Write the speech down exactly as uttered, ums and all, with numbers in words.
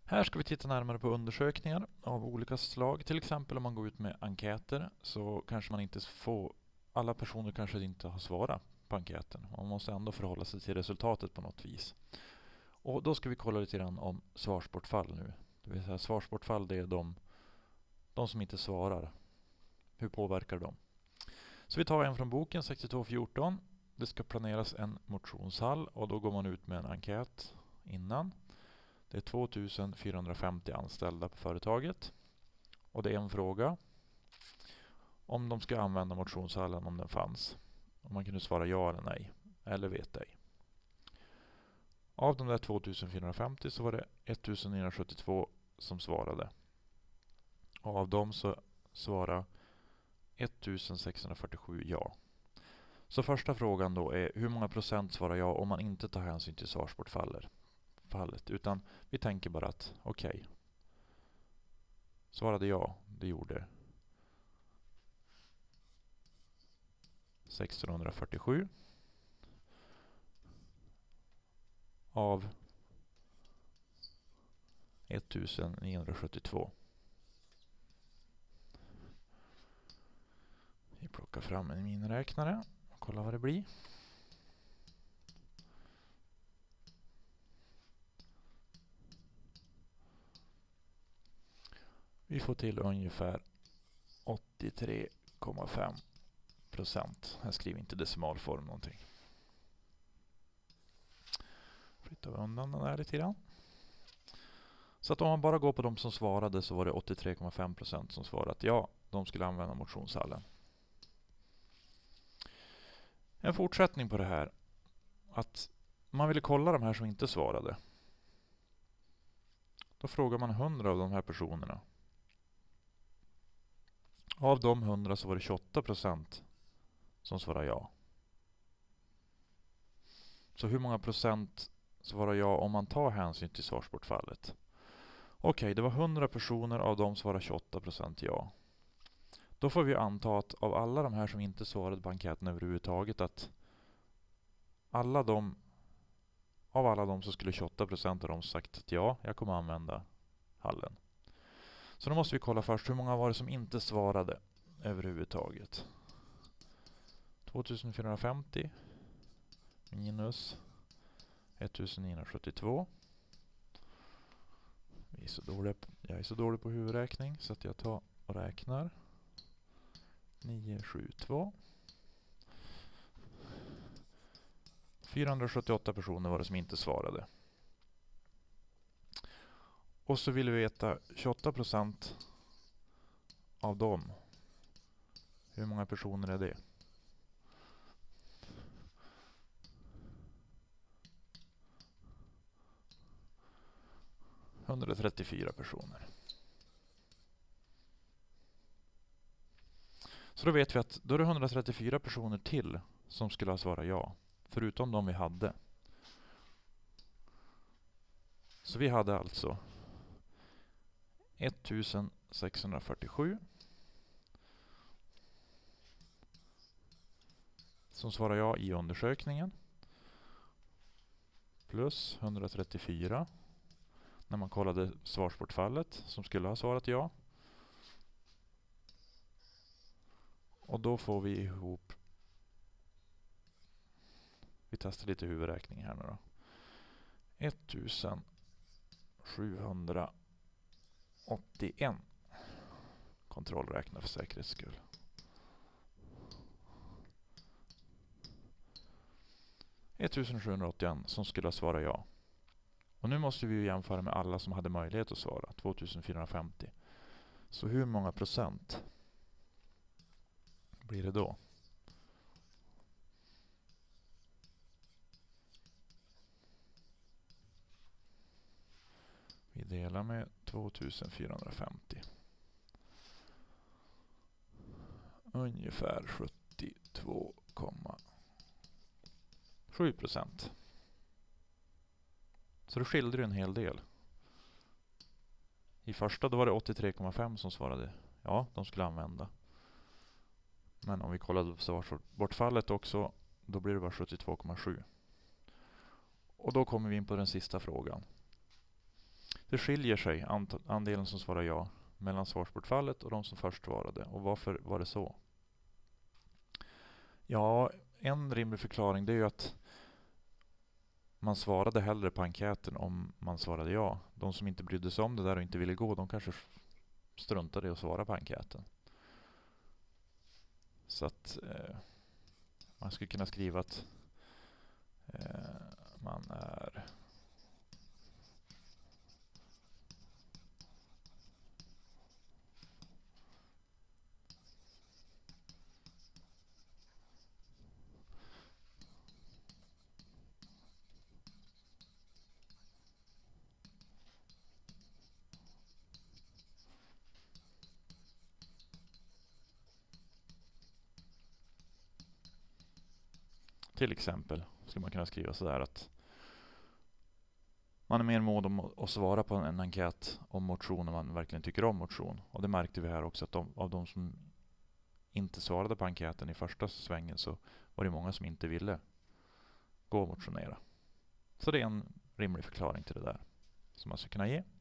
Här ska vi titta närmare på undersökningar av olika slag. Till exempel om man går ut med enkäter så kanske man inte får, alla personer kanske inte har svarat på enkäten. Man måste ändå förhålla sig till resultatet på något vis. Och då ska vi kolla lite grann om svarsbortfall nu. Det vill säga svarsbortfall, det är de, de som inte svarar. Hur påverkar de? Så vi tar en från boken sextiotvå fjorton. Det ska planeras en motionshall och då går man ut med en enkät innan. Det är tvåtusen fyrahundrafemtio anställda på företaget. Och det är en fråga om de ska använda motionshallen om den fanns. Om man kunde svara ja eller nej. Eller vet ej. Av de där tvåtusen fyrahundrafemtio så var det ettusen niohundrasjuttiotvå som svarade. Och av dem så svarade ettusen sexhundrafyrtiosju ja. Så första frågan då är hur många procent svarar ja om man inte tar hänsyn till svarsbortfallet. Utan vi tänker bara att okej. Okay. Svarade ja, det gjorde sextonhundrafyrtiosju av ettusen niohundrasjuttiotvå. Vi plockar fram en miniräknare och kollar vad det blir. Vi får till ungefär åttiotre komma fem procent. Jag skriver inte decimalform någonting. Flyttar vi undan den där lite grann. Så att om man bara går på de som svarade så var det åttiotre komma fem procent som svarade att ja, de skulle använda motionshallen. En fortsättning på det här. Att man ville kolla de här som inte svarade. Då frågar man hundra av de här personerna. Av de hundra så var det tjugoåtta procent som svarade ja. Så hur många procent svarar ja om man tar hänsyn till svarsbortfallet? Okej, okay, det var hundra personer, av dem svarade tjugoåtta procent ja. Då får vi anta att av alla de här som inte svarade på enkäten överhuvudtaget att alla de, av alla de så skulle tjugoåtta procent av dem sagt att ja, jag kommer använda hallen. Så då måste vi kolla först hur många var det som inte svarade överhuvudtaget. tvåtusen fyrahundrafemtio minus ettusen niohundrasjuttiotvå. Vi är så dåliga, jag är så dålig på huvudräkning så att jag tar och räknar. nio sju två. fyrahundrasjuttioåtta personer var det som inte svarade. Och så vill vi veta tjugoåtta procent av dem. Hur många personer är det? etthundratrettiofyra personer. Så då vet vi att då är det etthundratrettiofyra personer till som skulle ha svarat ja. Förutom de vi hade. Så vi hade alltså ettusen sexhundrafyrtiosju som svarar ja i undersökningen. Plus etthundratrettiofyra när man kollade svarsbortfallet som skulle ha svarat ja. Och då får vi ihop, vi testar lite huvudräkning här nu då. ettusen sjuhundraåttioen. Kontrollräkna för säkerhets skull. ettusen sjuhundraåttioen som skulle ha svarat ja. Och nu måste vi ju jämföra med alla som hade möjlighet att svara. tvåtusen fyrahundrafemtio. Så hur många procent blir det då? Vi delar med tvåtusen fyrahundrafemtio. Ungefär sjuttiotvå komma sju procent. Så det skilde ju en hel del. I första då var det åttiotre komma fem som svarade ja, de skulle använda. Men om vi kollade på svarsbortfallet också, då blir det bara sjuttiotvå komma sju. Och då kommer vi in på den sista frågan. Det skiljer sig ant- andelen som svarar ja mellan svarsbortfallet och de som först svarade. Och varför var det så? Ja, en rimlig förklaring det är ju att man svarade hellre på enkäten om man svarade ja. De som inte brydde sig om det där och inte ville gå, de kanske struntade i att svara på enkäten. Så att eh, man skulle kunna skriva att eh, man är till exempel skulle man kunna skriva så där att man är mer mån om att svara på en enkät om motion om man verkligen tycker om motion. Och det märkte vi här också att de, av de som inte svarade på enkäten i första svängen så var det många som inte ville gå och motionera. Så det är en rimlig förklaring till det där som man ska kunna ge.